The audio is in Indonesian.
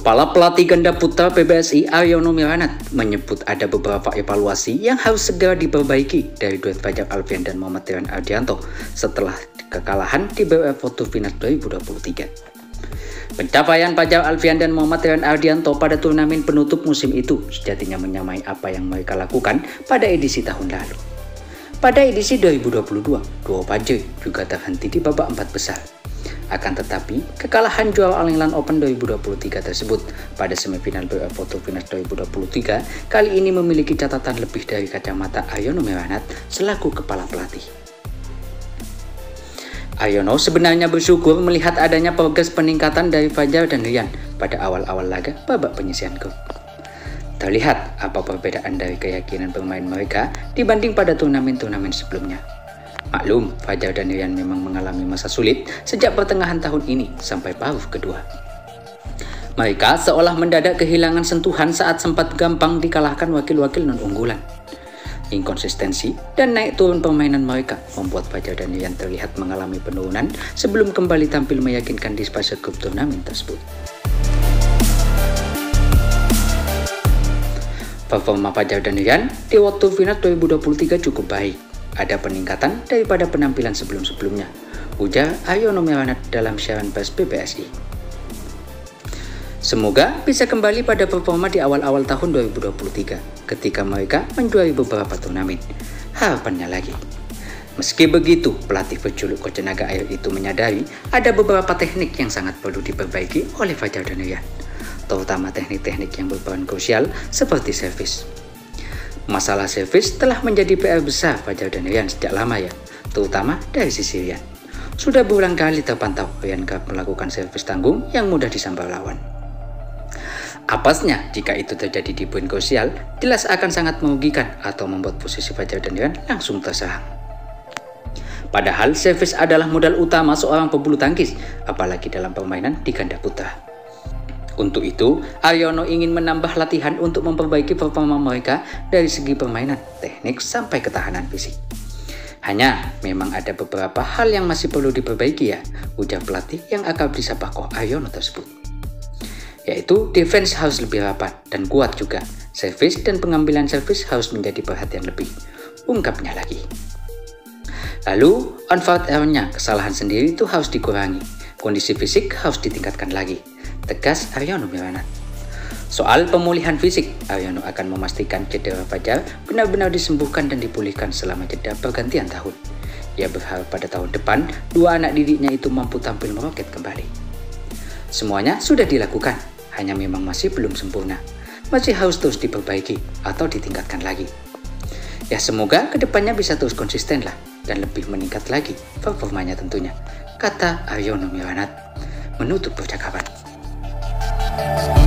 Kepala Pelatih Ganda Putra PBSI Aryono Miranat menyebut ada beberapa evaluasi yang harus segera diperbaiki dari duet Fajar Alfian dan Muhammad Rian Ardianto setelah kekalahan di BWF Photo Final 2023. Pencapaian Fajar Alfian dan Muhammad Rian Ardianto pada turnamen penutup musim itu sejatinya menyamai apa yang mereka lakukan pada edisi tahun lalu. Pada edisi 2022, duo Fajar juga terhenti di babak 4 besar. Akan tetapi, kekalahan juara All England Open 2023 tersebut pada semifinal BWF Photo Final 2023 kali ini memiliki catatan lebih dari kacamata Aryono Miranat selaku kepala pelatih. Aryono sebenarnya bersyukur melihat adanya progres peningkatan dari Fajar dan Rian pada awal-awal laga babak penyisihan grup. Terlihat apa perbedaan dari keyakinan bermain mereka dibanding pada turnamen-turnamen sebelumnya. Maklum, Fajar dan Rian memang mengalami masa sulit sejak pertengahan tahun ini sampai paruh kedua. Mereka seolah mendadak kehilangan sentuhan saat sempat gampang dikalahkan wakil-wakil non-unggulan. Inkonsistensi dan naik turun permainan mereka membuat Fajar dan Rian terlihat mengalami penurunan sebelum kembali tampil meyakinkan di fase grup turnamen tersebut. Performa Fajar dan Rian di waktu final 2023 cukup baik. Ada peningkatan daripada penampilan sebelum-sebelumnya, ujar Aryono Miranat dalam siaran pers PBSI. Semoga bisa kembali pada performa di awal-awal tahun 2023 ketika mereka menjuari beberapa turnamen. Harapannya lagi. Meski begitu, pelatih berjuluk Coach Naga Air itu menyadari ada beberapa teknik yang sangat perlu diperbaiki oleh Fajar dan Rian, terutama teknik-teknik yang berperan krusial seperti servis. Masalah servis telah menjadi PR besar Fajar dan Rian sejak lama ya, terutama dari sisi Rian. Sudah berulang kali terpantau Rian kerap melakukan servis tanggung yang mudah disambar lawan. Apasnya jika itu terjadi di poin krusial, jelas akan sangat merugikan atau membuat posisi Fajar dan Rian langsung terserang. Padahal servis adalah modal utama seorang pebulu tangkis, apalagi dalam permainan di ganda putra. Untuk itu, Aryono ingin menambah latihan untuk memperbaiki performa mereka dari segi permainan, teknik, sampai ketahanan fisik. Hanya, memang ada beberapa hal yang masih perlu diperbaiki ya, ujar pelatih yang akrab disapa Coach Aryono tersebut. Yaitu, defense harus lebih rapat dan kuat juga, servis dan pengambilan servis harus menjadi perhatian lebih, ungkapnya lagi. Lalu, on-field error-nya, kesalahan sendiri itu harus dikurangi, kondisi fisik harus ditingkatkan lagi, tegas Aryono Miranat. Soal pemulihan fisik, Aryono akan memastikan cedera Fajar benar-benar disembuhkan dan dipulihkan selama jeda pergantian tahun. Ia berharap pada tahun depan, dua anak didiknya itu mampu tampil meroket kembali. Semuanya sudah dilakukan, hanya memang masih belum sempurna. Masih harus terus diperbaiki atau ditingkatkan lagi. Ya semoga kedepannya bisa terus konsisten lah dan lebih meningkat lagi performanya tentunya, kata Aryono Miranat menutup percakapan.